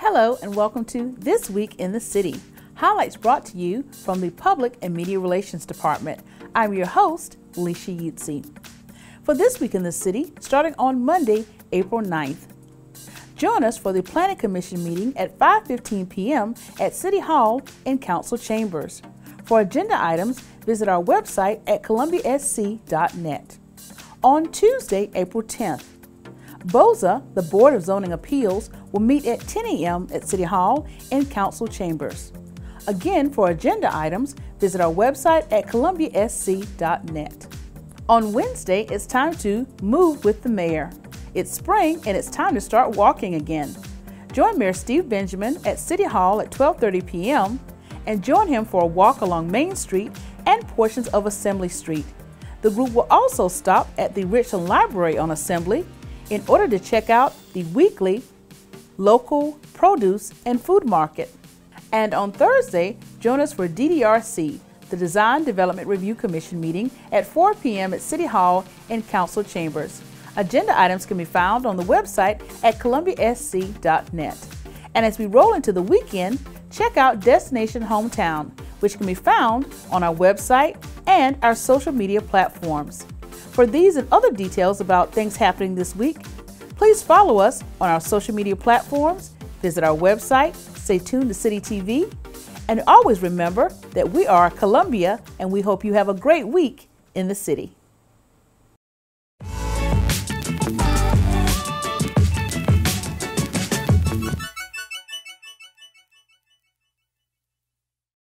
Hello and welcome to This Week in the City. Highlights brought to you from the Public and Media Relations Department. I'm your host, Leisha Yutzi. For This Week in the City, starting on Monday, April 9th. Join us for the Planning Commission meeting at 5:15 p.m. at City Hall and Council Chambers. For agenda items, visit our website at columbiasc.net. On Tuesday, April 10th, BOZA, the Board of Zoning Appeals, will meet at 10 a.m. at City Hall and Council Chambers. Again, for agenda items, visit our website at columbiasc.net. On Wednesday, it's time to move with the mayor. It's spring and it's time to start walking again. Join Mayor Steve Benjamin at City Hall at 12:30 p.m. and join him for a walk along Main Street and portions of Assembly Street. The group will also stop at the Richland Library on Assembly in order to check out the weekly local produce and food market. And on Thursday, join us for DDRC, the Design Development Review Commission meeting at 4 p.m. at City Hall and Council Chambers. Agenda items can be found on the website at columbiasc.net. And as we roll into the weekend, check out Destination Hometown, which can be found on our website and our social media platforms. For these and other details about things happening this week, please follow us on our social media platforms, visit our website, stay tuned to City TV, and always remember that we are Columbia and we hope you have a great week in the city.